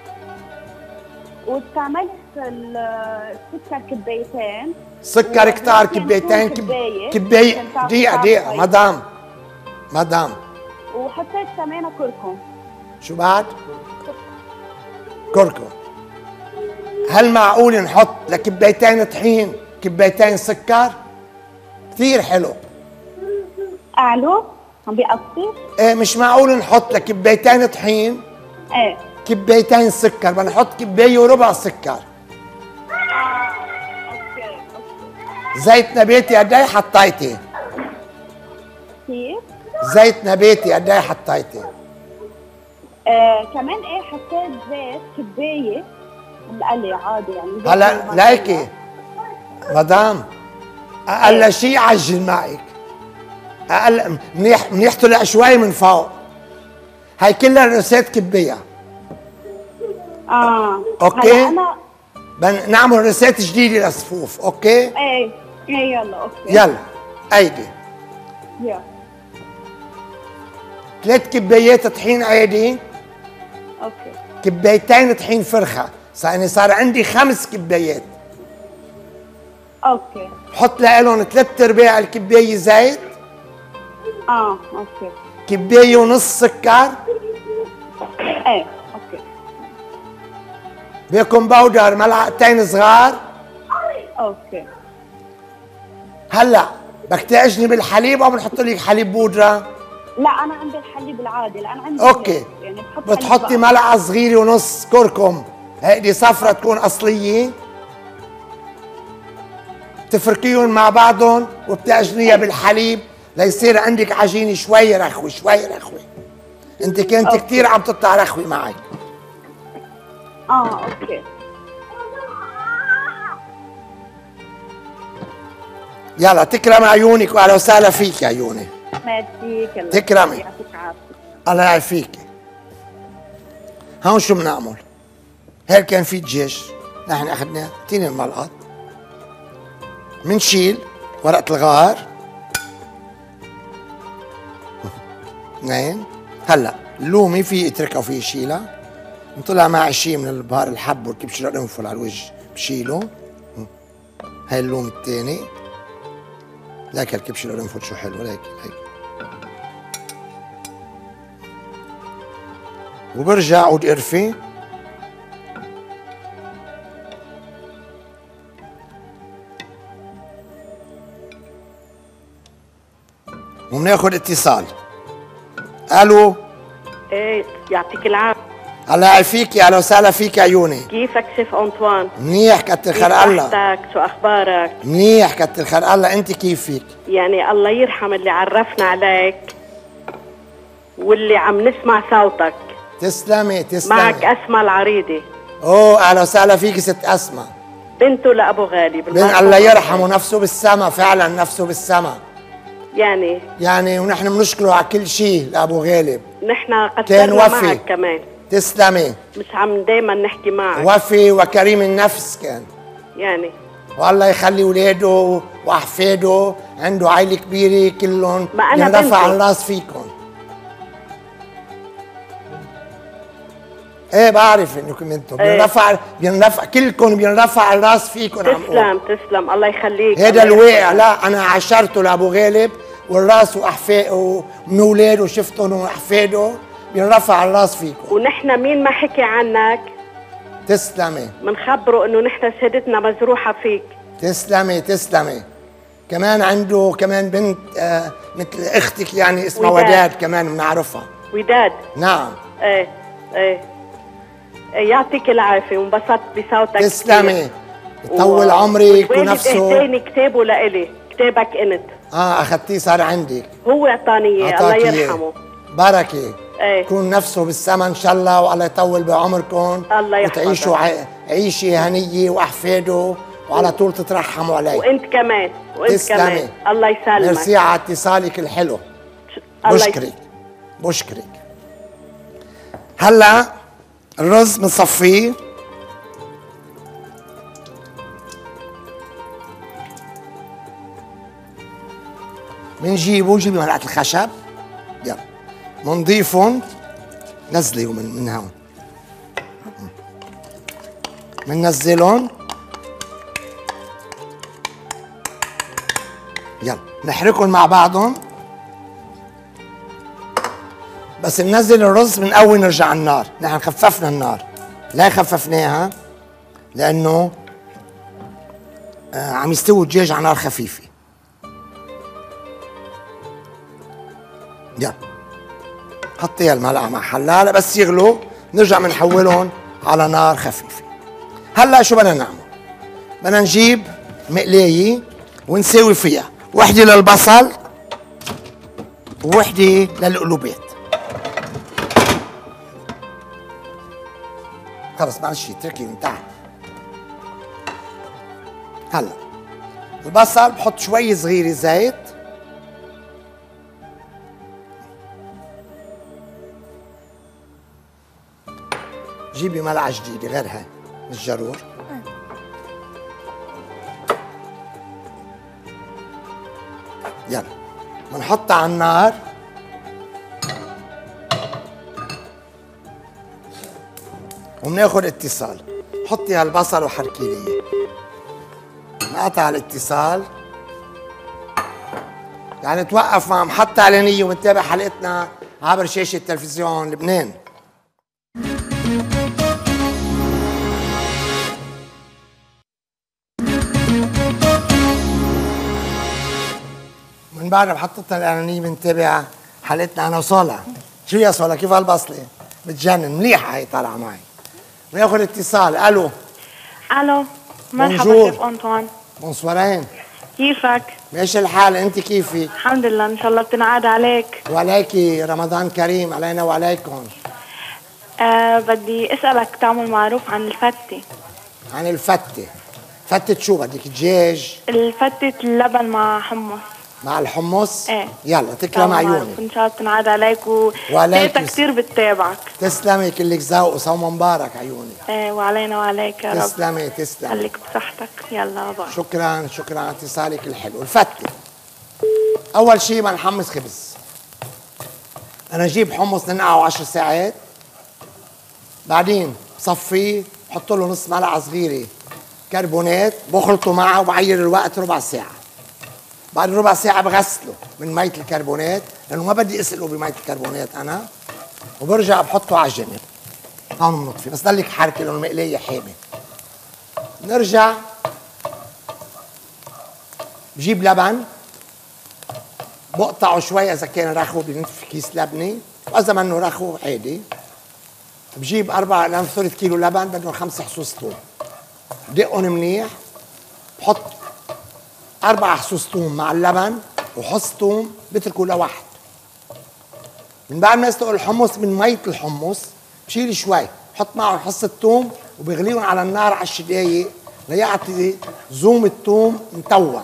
واستعملت السكر كبايتين. سكر كتار كبايتين. كباية دقيقة مدام. وحطيت كمان كركم. شو بعد؟ كركم. هل معقول نحط لكبايتين طحين كبايتين سكر؟ كثير حلو. عم بيقصر؟ ايه مش معقول نحط لك كبايتين طحين ايه كبايتين سكر، بدنا نحط كباية وربع سكر. اوكي. زيت نباتي قد ايه حطيتي؟ كيف؟ زيت نباتي قد ايه حطيتي؟ كمان ايه حطيت زيت كباية القلي عادي يعني. هلا ليكي مدام اقل شيء عجل معك، اقل منيح طلع شوي من فوق. هاي كلها رسات كبايه. اوكي هلا بدنا نعمل رسات جديده للصفوف. اوكي ايه يلا اوكي يلا ايدي يلا 3 كبايات طحين عادي، اوكي كبايتين طحين فرخه، صار عندي 5 كبايات. اوكي بحط لهم 3/4 الكبايه زيت، اوكي كبايه ونص سكر، ايه اوكي بيكون باودر ملعقتين صغار. اوكي هلا بدك تعجني بالحليب او بنحط لك حليب بودره؟ لا انا عندي الحليب العادي لان عندي اوكي يعني بتحطي ملعقه صغيره ونص كركم، هيدي صفرة تكون اصليه، تفركيهم مع بعضهم وبتعجنيها بالحليب ليصير عندك عجينه شوي رخوه شوي رخوه. انت كنت كثير عم تطلع رخوه معي. اوكي يلا تكرم عيونك واهلا وسهلا فيك يا عيوني. ميرسي كلمة. تكرمي. يعطيك العافية. الله يعافيك. هون شو بنعمل؟ هيك كان في دجاج نحن اخذناه، اعطيني الملقط. منشيل ورقة الغار. اثنين. هلا اللومي في اتركها وفي يشيلها. نطلع معي شيء من البهار الحب والكبش القرنفل على الوجه بشيله. هاي اللوم الثاني. لك الكبش القرنفل شو حلو، لك وبرجع عود قرفة وبناخذ اتصال. الو. ايه يعطيك العافية. الله يعافيك، يا اهلا وسهلا فيك يا عيوني. كيفك شيف انطوان؟ منيح كتر خير الله. كيف شو اخبارك؟ منيح كتر خير الله، انت كيفك؟ يعني الله يرحم اللي عرفنا عليك واللي عم نسمع صوتك. تسلمي تسلمي. معك اسماء العريضي. اوه اهلا وسهلا فيك ست اسماء. بنته لابو غالي. بن الله يرحمه، نفسه بالسما فعلا، نفسه بالسما. يعني ونحن بنشكره على كل شيء لابو غالب. نحن قصرنا معك كمان. تسلمي. مش عم دايما نحكي معك. وفي وكريم النفس كان. يعني والله يخلي اولاده واحفاده، عنده عائله كبيره كلهم بينرفع الراس فيكم. ايه بعرف انكم انتم بينرفع كلكم، بينرفع الراس فيكم. تسلم الله يخليك. هذا الواقع. لا انا عاشرته لابو غالب والراس واحفاده ومن اولاده شفتهم واحفاده بينرفع الراس فيكم. ونحن مين ما حكي عنك تسلمي بنخبره انه نحن سيدتنا مزروحه فيك. تسلمي تسلمي. كمان عنده كمان بنت مثل اختك يعني اسمها وداد كمان بنعرفها. وداد. نعم. ايه يعطيك العافيه وانبسطت بصوتك. تسلمي يطول عمرك ونفسه. والدي كتابه لإلي، كتابك انت. اخذتيه صار عندك. هو اعطاني اياه الله يرحمه. بركه. يكون نفسه بالسما ان شاء الله، والله يطول بعمركم. الله يحفظك. وتعيشوا عيشه هنيه واحفاده وعلى طول تترحموا عليه. وانت كمان تسلمي. الله يسلمك. ميرسي على اتصالك الحلو. بشكرك. هلا الرز بنصفيه. جيبي ملعقة الخشب. يلا منضيفهم، نزليهم من هون، مننزلهم. يلا نحركهم مع بعضهم. بس ننزل الرز من اول نرجع على النار. نحن خففنا النار. لا خففناها لانه عم يستوي الدجاج على نار خفيفه. يلا حطيها الملعقة مع حلالة بس يغلوا نرجع بنحولهم على نار خفيفة. هلا شو بدنا نعمل؟ بدنا نجيب مقلاية ونساوي فيها وحدة للبصل ووحدة للقلوبات. خلص معلش اتركي من تحت. هلا البصل بحط شوي صغيرة زيت، جيبي ملعقة جديدة غير هاي مش جرور. يلا بنحطها على النار وبناخد اتصال. حطي هالبصل وحركي لي اياه. نقطع الاتصال يعني توقف مع محطة إعلانية ومنتابع حلقتنا عبر شاشة تلفزيون لبنان. من بعد محطتنا الإعلانية بنتابع حلقتنا أنا وصالح. شو يا صالح كيف هالبصلة؟ بتجنن مليحة هي طالعة معي. بناخد اتصال. ألو. ألو مرحبا كيف أنطوان؟ بونسوارين. كيفك؟ ماشي الحال، انت كيفك؟ الحمد لله ان شاء الله بتنعاد عليك. وعليكي رمضان كريم علينا وعليكم. بدي اسألك تعمل معروف عن الفتة. عن الفتة؟ فتة شو بدك دجاج؟ الفتة اللبن مع حمص. مع الحمص؟ ايه يلا تكرم عيونك. ان شاء الله بتنعاد عليك وتيتا كثير بتتابعك. تسلمي كلك ذوق وصوم مبارك عيوني. ايه وعلينا وعليك يا رب. تسلمي تسلمي. خليك بصحتك. يلا باي. شكرا شكرا على اتصالك الحلو. الفتة أول شيء بنحمص خبز. أنا أجيب حمص ننقعه 10 ساعات، بعدين بصفيه بحط له نص ملعقة صغيرة كربونات بخلطه معه وبعير الوقت ربع ساعة. بعد ربع ساعة بغسله من مية الكربونات لأنه ما بدي أسلقه بمية الكربونات أنا، وبرجع بحطه على الجنب. هون بنطفي بس ضلك حركة لأنه المقلاية حامي. نرجع بجيب لبن بقطعه شوي إذا كان رخو بنتف كيس لبنة، وإذا منه رخو عادي. بجيب 4 لأن ثلث كيلو لبن بدهم 5 حصوص ثوم، دقهم منيح، بحط 4 حصوص ثوم مع اللبن وحص ثوم بتركه لوحد. من بعد ما يسلق الحمص من مية الحمص بشيل شوي بحط معه حصة ثوم وبغليهم على النار 10 دقايق ليعطي زوم الثوم متوم.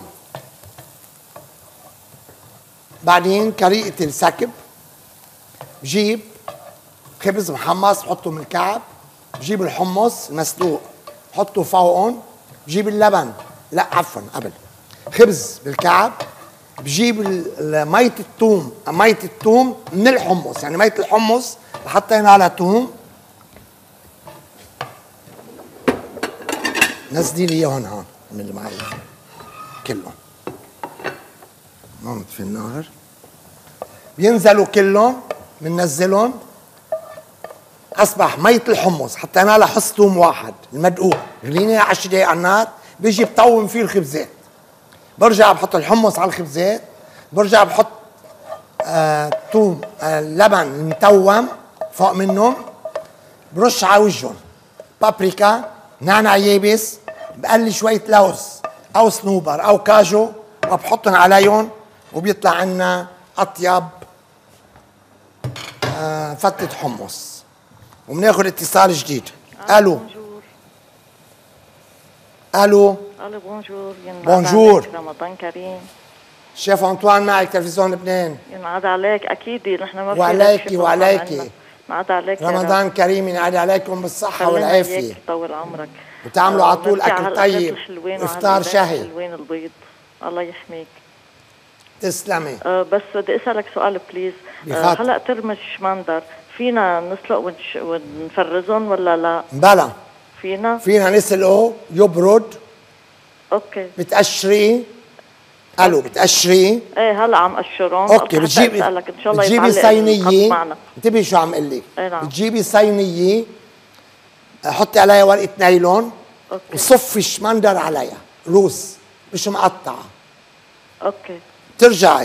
بعدين كريقة السكب بجيب خبز محمص بحطه من الكعب، بجيب الحمص المسلوق بحطه فوقهم، بجيب اللبن لا عفوا قبل خبز بالكعب، بجيب مية الثوم من الحمص، يعني مية الحمص حطينا على ثوم. نزلي لي اياهم هون من اللي معي كلهم. هون في النار بينزلوا كلهم بننزلهم. اصبح مية الحمص حطينا لها حص ثوم واحد المدقوق، غليناه 10 دقايق على النار، بيجي بطوم فيه الخبزات. برجع بحط الحمص على الخبزات، برجع بحط ثوم لبن المتوم فوق منهم، برش على وجههم بابريكا، نعناع يابس، بقلي شوية لوز أو صنوبر أو كاجو وبحطهم عليهم، وبيطلع عنا أطيب فتة حمص. وبناخد اتصال جديد. ألو. ألو. الو بونجور. بونجور. رمضان كريم. شيف أنطوان معك تلفزيون لبنان. ينعاد عليك اكيد، نحن ما في وعليكي وعليكي. ينعاد عليك رمضان كريم، ينعاد عليكم بالصحة والعافية. يطول عمرك. وتعملوا على طول أكل طيب وإفطار شهي. حلوين البيض. الله يحميك. تسلمي. بس بدي اسألك سؤال بليز. هلا ترم الشمندر فينا نسلق ونفرزهم ولا لا؟ بلا. فينا نسلقه يبرد. اوكي. بتقشريه. الو بتقشريه. ايه هلا عم قشرهم. اوكي بتجيبي صينيه. انتبهي شو عم قول لك. بتجيبي صينيه حطي عليها ورقه نايلون وصفي الشمندر عليها روس مش مقطعه. اوكي. ترجعي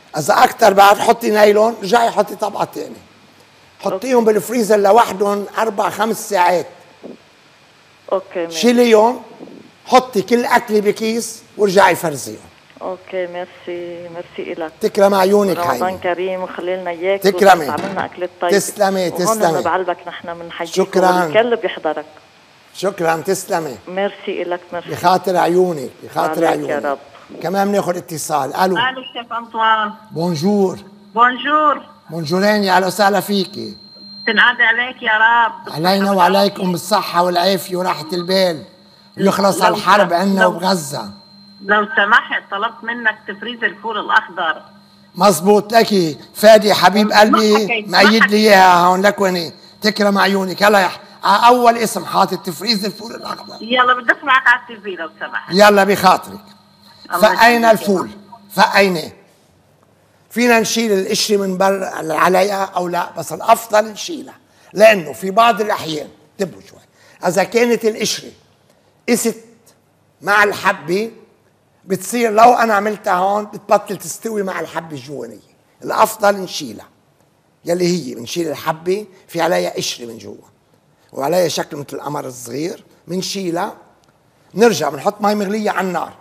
اذا اكثر بعد حطي نايلون، رجعي حطي طبقه ثانيه، حطيهم بالفريزر لوحدهم 4-5 ساعات. اوكي ماشي. شيليهم، حطي كل اكله بكيس ورجعي فرزيهم. اوكي ميرسي لك. تكرم عيونك هاي. رمضان كريم وخلي لنا اياك. تكرمي. عملنا اكلة طيبة. تسلمي. وهون بعلبك نحن بنحييك. شكرا. والكل بيحضرك. شكرا تسلمي. ميرسي لك. ميرسي. بخاطر عيونك بخاطر عيونك يا رب. كمان بناخذ اتصال. الو. الو شيف انطوان. بونجور. بونجورين، اهلا وسهلا فيكي. تنعاد عليك يا رب. علينا وعليكم بالصحة والعافية وراحة البال، ويخلص الحرب عنا وبغزة. لو سمحت طلبت منك تفريز الفول الأخضر. مزبوط لك فادي حبيب قلبي، مأيد لي إياها هون لكوني. تكرم عيونك. هلا أول اسم حاطط تفريز الفول الأخضر. يلا بدي أسمعك على التلفزيون لو سمحت. يلا بخاطرك. فقينا الفول، فقيناه. فينا نشيل القشرة من برا عليها أو لا، بس الأفضل نشيلها، لأنه في بعض الأحيان انتبهوا شوي، إذا كانت القشرة قست مع الحبة بتصير لو أنا عملتها هون بتبطل تستوي مع الحبة الجوانية. الأفضل نشيلها، يلي هي بنشيل الحبة في عليها قشرة من جوا وعليها شكل مثل القمر الصغير، بنشيلها، نرجع بنحط مي مغلية على النار،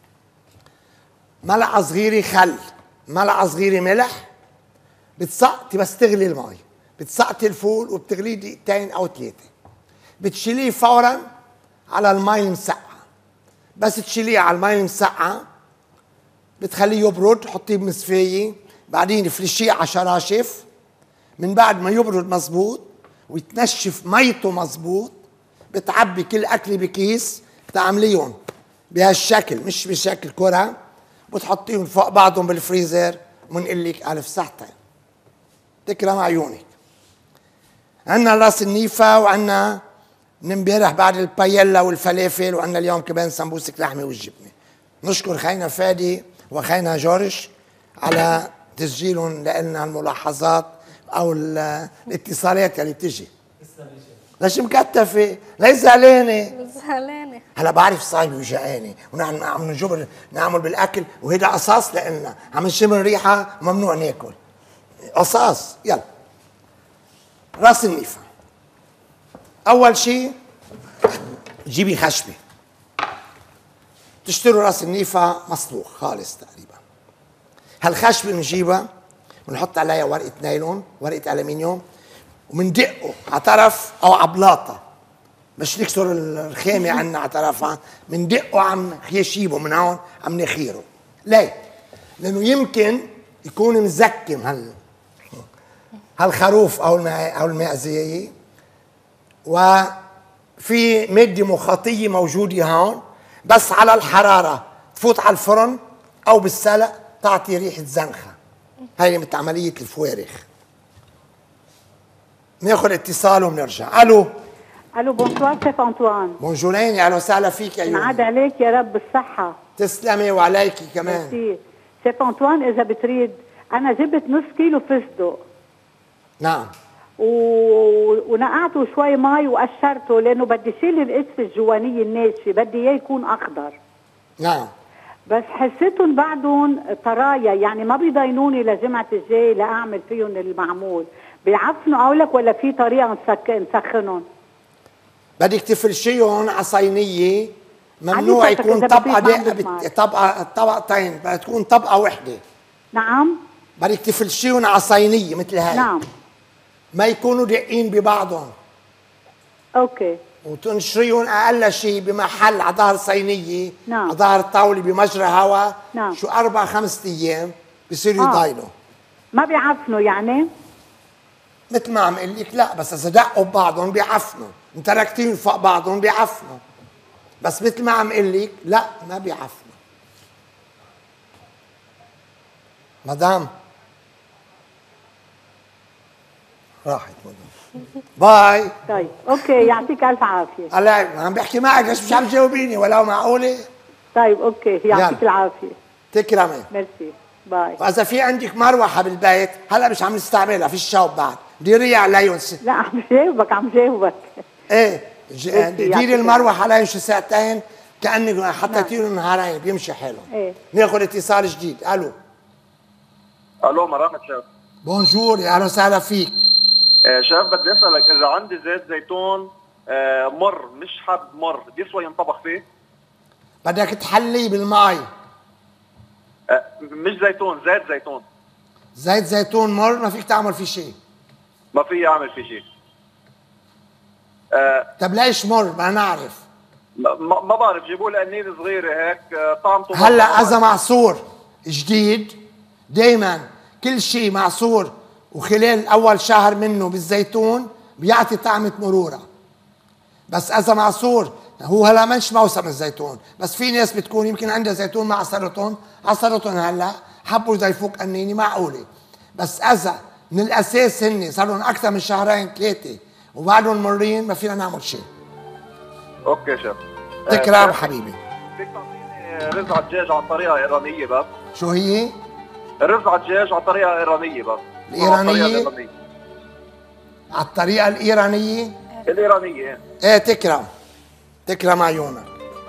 ملعقة صغيرة خل، ملعقة صغيرة ملح، بتسقطي بس تغلي المي، بتسقطي الفول وبتغليه دقيقتين أو 3، بتشيليه فورا على المي المسقعة. بس تشيليه على المي المسقعة بتخليه يبرد، حطيه بمصفاية، بعدين فلشيه على شراشف. من بعد ما يبرد مزبوط ويتنشف ميته مزبوط، بتعبي كل أكلة بكيس، بتعمليهم بهالشكل مش بشكل كرة، بتحطيهم فوق بعضهم بالفريزر، ومنقول لك ألف صحتين. تكرم عيونك. عندنا راس النيفة، وعندنا من امبارح بعد البايلا والفلافل، وعندنا اليوم كمان سمبوسك لحمة والجبنة. نشكر خينا فادي وخينا جورج على تسجيلهم لنا الملاحظات أو الاتصالات اللي بتجي. ليش مكتفة؟ ليش زعلانة؟ زعلانة. هلا بعرف صايبة وجعانة، ونحن عم نجبر نعمل بالأكل، وهيدا قصاص لإلنا، عم نشم الريحة ممنوع ناكل. قصاص. يلا. راس النيفة. أول شيء جيبي خشبة. تشتروا راس النيفة مسلوق خالص تقريبا. هالخشبة بنجيبها ونحط عليها ورقة نايلون، ورقة ألمنيوم، ومندقه على طرف أو على بلاطة، مش نكسر الخامة عنا على طرفها، مندقه عم خيشيبه من هون، عم نخيره. ليه؟ لأنه يمكن يكون مزكم هالخروف أو المعزية، وفي مادة مخاطية موجودة هون، بس على الحرارة تفوت على الفرن أو بالسلق تعطي ريحة زنخة. هاي مثل عملية الفوارغ. ناخذ اتصال وبنرجع. الو. بونسوار شيف انطوان. بونجورين، اهلا وسهلا فيك يا يومي. نعاد عليك يا رب بالصحة. تسلمي وعليكي كمان. ميرسي. شيف انطوان إذا بتريد أنا جبت نص كيلو فستق. نعم. ونقعته شوي مي وقشرته لأنه بدي شيل القشرة الجوانية الناشفة، بدي إياه يكون أخضر. نعم. بس حسيتهم بعدهم طرايا، يعني ما بيضاينوني لجمعة الجاي لأعمل فيهم المعمول. بيعفنوا أقولك ولا في طريقة نسخنهم؟ بدك تفرشيهم على صينية، ممنوع يكون طبقة طبقتين، بدها تكون طبقة وحدة. نعم. بدك تفرشيهم على صينية مثل هاي. نعم. ما يكونوا دقين ببعضهم. اوكي. وتنشريهم اقل شيء بمحل على ظهر صينية. نعم. على ظهر طاولة بمجرى هواء. نعم. شو 4-5 أيام بصيروا يضايلوا. ما بيعفنوا يعني؟ مثل ما عم اقول لك لا، بس اذا دقوا ببعضهم بيعفنوا، انت تركتيهم فوق بعضهم بيعفنوا. بس مثل ما عم اقول لك لا، ما بيعفنوا. مدام راحت مدام. باي. طيب اوكي، يعطيك الف عافيه. هلا عم بحكي معك، ليش مش عم تجاوبيني؟ ولو معقوله؟ طيب اوكي، يعطيك العافيه. تكرمي. ميرسي. باي. واذا في عندك مروحه بالبيت هلا مش عم نستعملها، في الشوب بعد، ديريها عليهم. لا عم جاوبك. ايه ديري المروحه عليهم شي ساعتين كانك حطيتيهم نهارين، بيمشي حالهم. ايه. ناخذ اتصال جديد. الو. الو مرحبا شيف. بونجور، يا اهلا وسهلا فيك. شيف بدي اسالك اذا عندي زيت زيتون مر مش حب مر بيسوى ينطبخ فيه؟ بدك تحليه بالماء. مش زيتون، زيت زيتون. زيت زيتون مر ما فيك تعمل فيه شيء. ما في اعمل فيه شيء. طب ليش مر؟ ما نعرف. ما بعرف، جيبوا لي قنينه صغيره هيك طعمته. هلا اذا معصور جديد دائما كل شيء معصور وخلال اول شهر منه بالزيتون بيعطي طعمه مرورة. بس اذا معصور هو هلا مش موسم الزيتون، بس في ناس بتكون يمكن عندها زيتون مع عصرتهم هلا حبوا يضيفوك قنينه معقوله. بس اذا من الاساس هن صار لهم اكثر من شهرين 3 وبعدهم مرين ما فينا نعمل شيء. اوكي شيف. تكرم حبيبي. فيك تعطيني رز على الدجاج على طريقه ايرانيه بس؟ شو هي؟ الرز على الدجاج على طريقه ايرانيه بس. الايرانيه؟ على الطريقه الايرانيه؟ الايرانيه ايه تكرم. تكرم عيونك.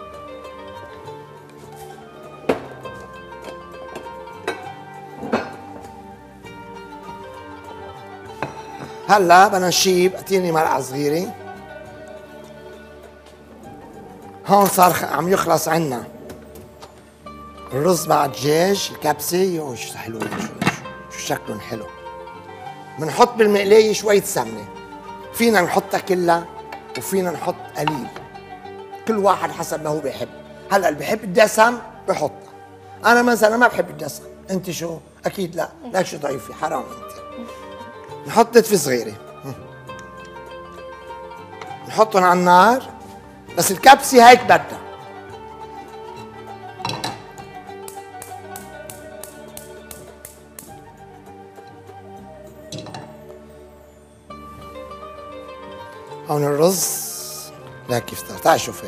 هلا بدنا نشيب. اعطيني ملعقه صغيره. هون صار عم يخلص عنا الرز مع الدجاج، الكبسه. يو شو حلوين، شو شكلهم حلو. بنحط بالمقلايه شويه سمنه، فينا نحطها كلها وفينا نحط قليل، كل واحد حسب ما هو بيحب. هلا اللي بيحب الدسم بحطها. انا مثلا ما بحب الدسم. انت شو؟ اكيد لا، لا شو ضعيفه، حرام انت. نحط دفه صغيره، نحطهم على النار. بس الكبسه هيك بدها. هون الرز. لا كيف صار، تعال شوفي.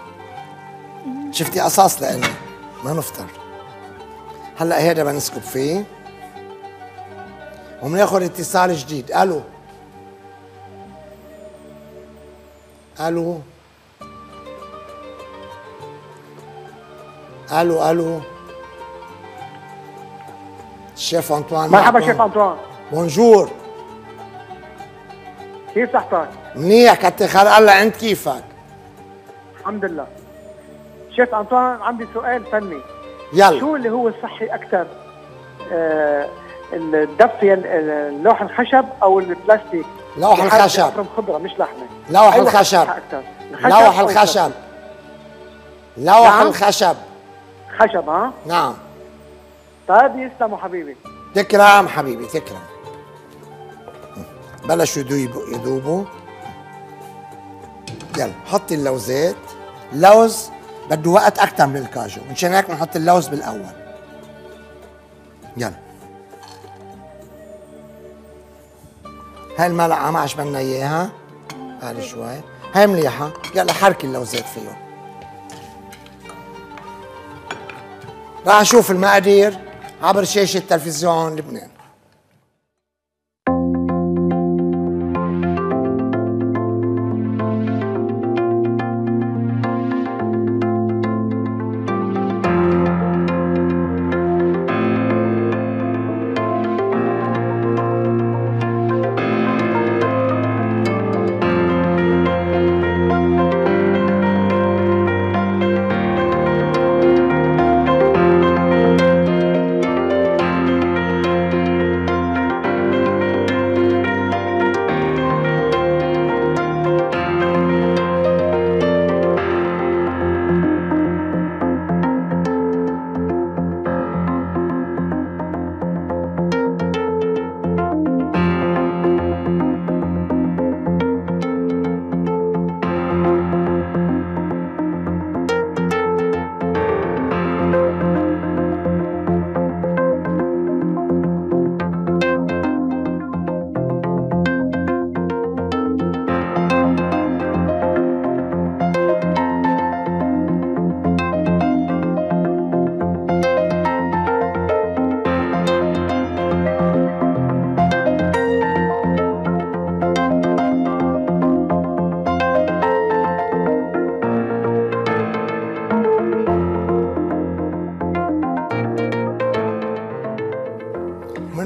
شفتي قصاص لإلنا ما نفطر. هلا هيدا بنسكب فيه وبناخذ اتصال جديد. الو الو الو الو. الشيف انطوان. مرحبا شيف انطوان. بونجور. كيف صحتك؟ منيح كتر خير الله. عند كيفك؟ الحمد لله. شيف انطوان عندي سؤال فني. يلا. شو اللي هو الصحي اكثر؟ الدفي اللوح الخشب او البلاستيك؟ لوح الخشب. خضره مش لحمه. لوح الخشب. لوح الخشب. لوح الخشب. خشب ها؟ نعم. طيب يسلموا حبيبي. تكرم حبيبي تكرم. بلشوا يذوبوا. يلا حطي اللوزات. اللوز بده وقت اكثر من الكاجو، مشان هيك بنحط اللوز بالاول. يلا. هاي الملعقه ما عجبنا اياها، هاي شوي، هاي مليحه. يلا حركي اللوزات فيهم. راح اشوف المقادير عبر شاشه تلفزيون لبنان.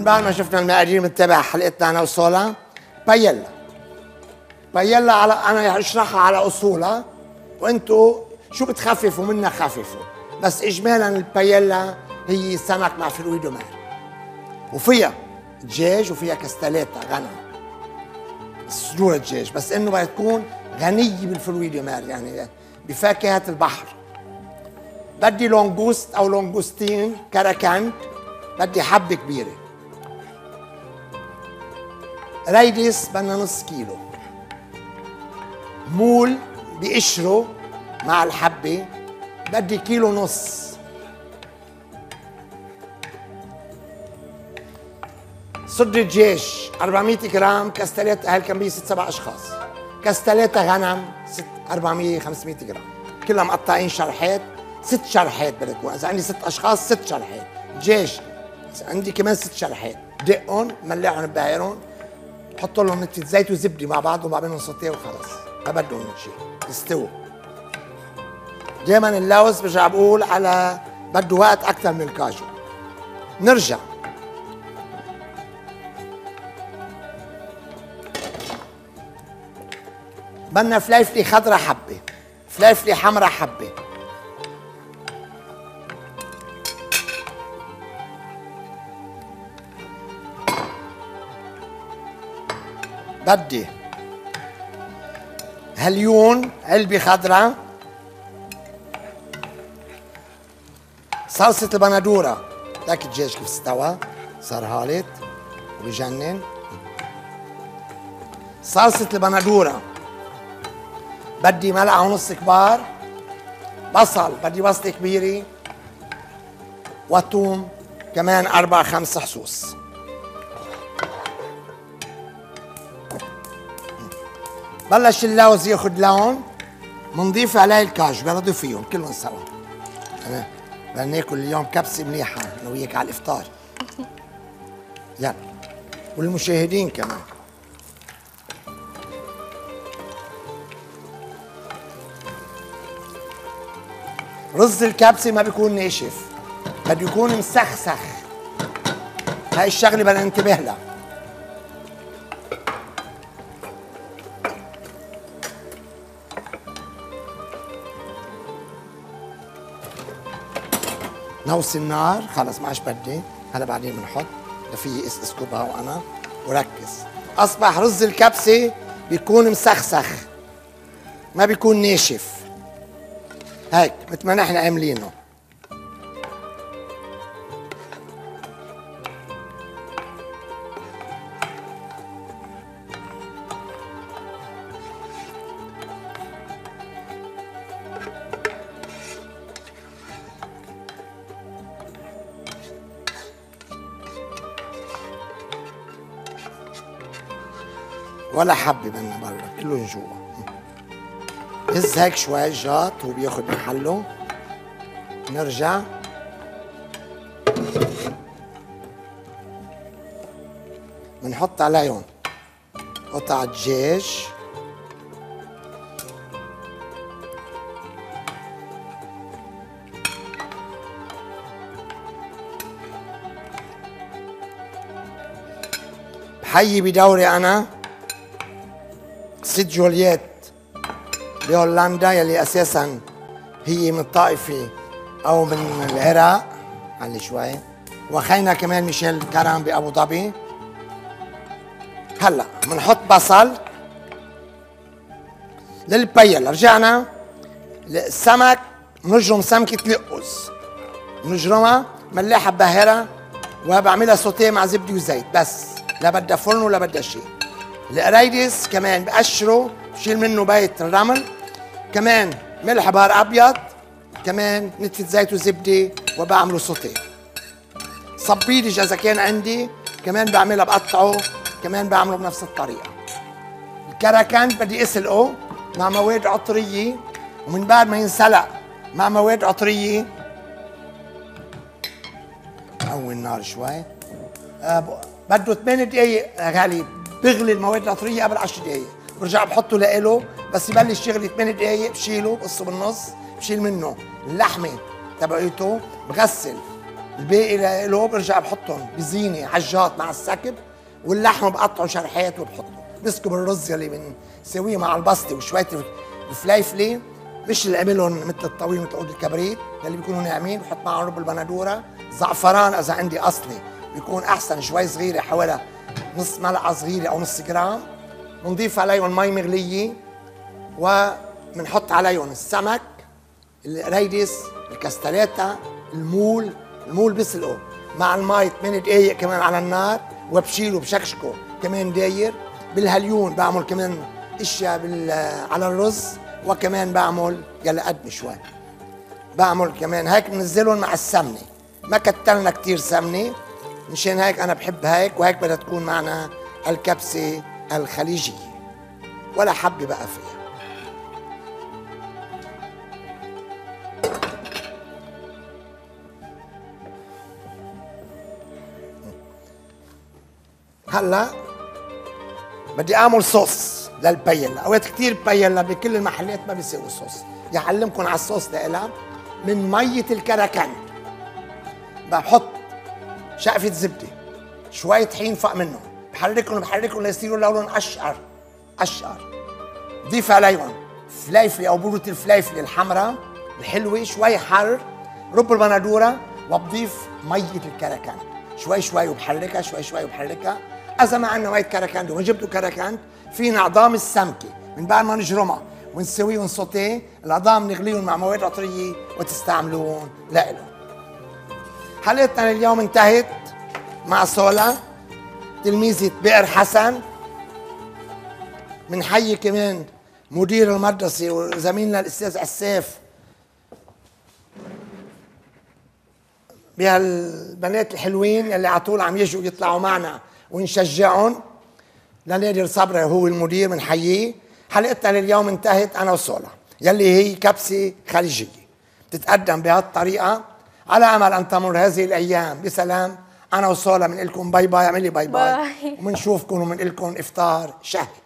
من بعد ما شفنا المقادير بنتابع حلقتنا انا وسولا. بايلا على انا اشرحها على اصولها وانتوا شو بتخففوا منها خففوا، بس اجمالا البايلا هي سمك مع فروي دو مار وفيها دجاج وفيها كستاليتا غنم صدور الدجاج، بس انه بدها تكون غنيه بالفروي دو مار يعني بفاكهه البحر. بدي لونجوست او لونجوستين كراكند، بدي حبه كبيره. ريدس بدنا نص كيلو. مول بقشره مع الحبه بدي كيلو ونص. صدر دجاج 400 جرام. كاستاليتا هالكمية 6-7 اشخاص. كاستاليتا غنم 400 500 جرام، كلها مقطعين شرحات، 6 شرحات بدها تكون. اذا عندي 6 اشخاص 6 شرحات. دجاج عندي كمان 6 شرحات. دقهم ملعهم ببايرهم، حط لهم نتفة زيت وزبده مع بعض وبعملهم سوتيه وخلص، ما بدهم شيء، يستووا. دائما اللوز برجع بقول على بده وقت اكثر من الكاجو. نرجع بدنا فليفله خضراء حبه، فليفله حمراء حبه. بدي هليون علبه خضراء. صلصه البندوره، لك الدجاج كيف استوى صار هالت وبجنن. صلصه البندوره بدي ملعقه ونص كبار. بصل بدي بصله كبيره، وثوم كمان 4-5 حصوص. بلش اللوز ياخذ لون، بنضيف عليه الكاجو، بنضيف فيهم كلهم سوا. تمام، بدنا ناكل اليوم كبسه مليحه انا وياك على الافطار. يلا والمشاهدين كمان. رز الكبسه ما بيكون ناشف، بده يكون مسخسخ. هاي الشغله بدنا ننتبه لها. نوصي النار، خلص ما عادش بدي، هلا بعدين بنحط لفي اسكبها وانا وركز. اصبح رز الكبسه بيكون مسخسخ، ما بيكون ناشف هيك مثل ما نحن عاملينه. ولا حبه بدنا برا، كله جوا. هز هيك شوي جات وبياخد محله. نرجع بنحط عليهم قطع دجاج، بحيي بدوري انا ست جولييت بهولندا يلي اساسا هي من الطائفه او من العراق. علي شوي. واخينا كمان ميشيل كرم بابو ظبي. هلا بنحط بصل للبيل. رجعنا السمك، بنجرم سمكه لقوز، بنجرمها ملاحه ببهرة وبعملها سوتيه مع زبده وزيت بس، لا بدها فرن ولا بدها شيء. القريدس كمان بقشره، بشيل منه بيت الرمل، كمان ملح بهار ابيض، كمان نتفة زيت وزبده وبعمله سوتيه. صبيدج اذا كان عندي كمان بعملها بقطعه، كمان بعمله بنفس الطريقه. الكراكند بدي اسلقه مع مواد عطريه، ومن بعد ما ينسلق مع مواد عطريه قوي النار شوي. بده 8 دقايق غالي، بغلي المواد العطريه قبل 10 دقايق، برجع بحطه لإله. بس يبلش يغلي 8 دقايق بشيله، بقصه بالنص، بشيل منه اللحمه تبعيته، بغسل الباقي له برجع بحطهم بزينه عجات مع السكب، واللحم بقطعه شرحات وبحطه، بسكب الرز يلي بنسويه مع البسطه وشويه الفليفله، مش اللي عملهم مثل الطويل مثل عود الكبريت اللي بيكونوا ناعمين، بحط معهم رب البندوره، زعفران اذا عندي اصلي بيكون احسن شوي صغيره حوالي نص ملعقه صغيره او نص جرام، بنضيف عليهم مي مغليه وبنحط عليهم السمك، الريدس، الكاستريتا، المول بسلقه مع المي 8 دقائق كمان على النار، وبشيله بشكشكه كمان داير. بالهليون بعمل كمان اشياء على الرز، وكمان بعمل يلا قد شوي بعمل كمان هيك بنزلهم مع السمنه، ما كترنا كتير سمنه، مشان هيك انا بحب هيك، وهيك بدها تكون معنا الكبسه الخليجيه ولا حبه بقى فيها. هلا بدي اعمل صوص للبايلا، اوقات كثير بايلا بكل المحلات ما بيسووا صوص، يعلمكم على الصوص لإلها. من مية الكركند بحط شقفة زبدة، شوية طحين فوق منهم، بحركهم ليصيروا لونهم أشقر. بضيف عليهم فليفلة أو بودرة الفليفلة الحمراء الحلوة، شوي حر، رب البندورة، وبضيف مية الكركند شوي وبحركها شوي وبحركها. إذا ما عندنا مية كركند وما جبتوا كركند، فينا عظام السمكة من بعد ما نجرمها ونسويهم سوتيه، العظام نغليهم مع مواد عطرية وتستعملون لإلهم. حلقتنا اليوم انتهت مع سولا تلميذة بئر حسن. بنحيي كمان مدير المدرسة وزميلنا الأستاذ عساف بهالبنات الحلوين اللي على طول عم يجوا يطلعوا معنا ونشجعهم. لنادر صبري هو المدير، بنحييه. حلقتنا لليوم انتهت انا وسولا، يلي هي كبسه خليجيه بتتقدم بهالطريقه. على امل ان تمر هذه الايام بسلام. انا وسولا بنقول لكم باي باي، اعملي باي باي، وبنشوفكم وبنقول لكم افطار شهي.